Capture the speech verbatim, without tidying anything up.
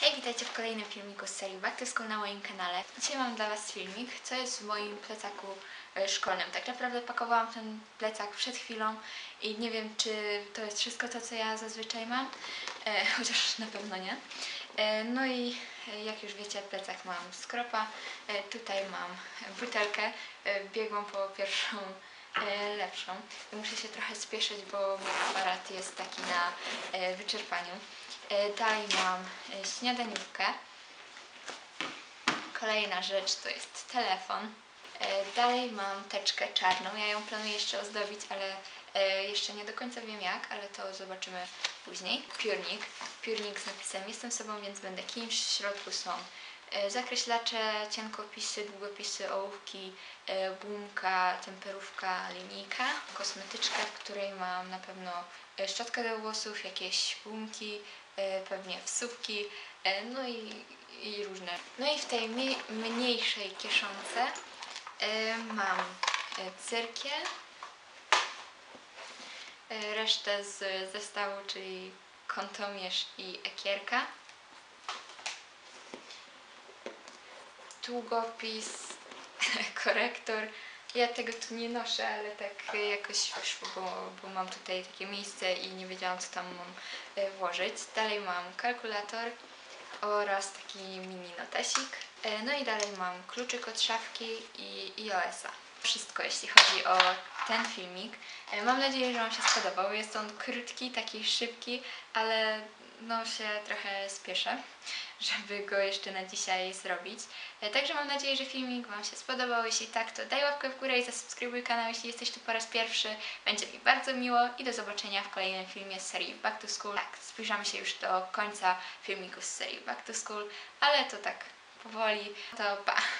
Hej, witajcie w kolejnym filmiku z serii Back to School na moim kanale. Dzisiaj mam dla Was filmik, co jest w moim plecaku szkolnym. Tak naprawdę pakowałam ten plecak przed chwilą i nie wiem, czy to jest wszystko to, co ja zazwyczaj mam, e, chociaż na pewno nie. E, no i jak już wiecie, plecak mam z kropa. E, tutaj mam butelkę. E, biegłam po pierwszą e, lepszą. Muszę się trochę spieszyć, bo mój aparat jest taki na e, wyczerpaniu. Dalej mam śniadaniówkę. Kolejna rzecz to jest telefon. Dalej mam teczkę czarną. Ja ją planuję jeszcze ozdobić, ale jeszcze nie do końca wiem jak, ale to zobaczymy później. Piórnik. Piórnik z napisem "Jestem sobą, więc będę kimś". W środku są zakreślacze, cienkopisy, długopisy, ołówki, gumka, temperówka, linijka, kosmetyczka, w której mam na pewno szczotkę do włosów, jakieś gumki, pewnie wsówki, no i, i różne. No i w tej mniejszej kieszonce mam cyrkiel, resztę z zestawu, czyli kątomierz i ekierka, długopis, korektor. Ja tego tu nie noszę, ale tak jakoś wyszło, bo, bo mam tutaj takie miejsce i nie wiedziałam, co tam mam włożyć. Dalej mam kalkulator oraz taki mini notesik. No i dalej mam kluczyk od szafki i i o es a. Wszystko, jeśli chodzi o ten filmik. Mam nadzieję, że Wam się spodobał. Jest on krótki, taki szybki, ale no się trochę spieszę, żeby go jeszcze na dzisiaj zrobić. Także mam nadzieję, że filmik Wam się spodobał. Jeśli tak, to daj łapkę w górę i zasubskrybuj kanał, jeśli jesteś tu po raz pierwszy. Będzie mi bardzo miło i do zobaczenia w kolejnym filmie z serii Back to School. Tak, zbliżamy się już do końca filmiku z serii Back to School, ale to tak powoli. To pa!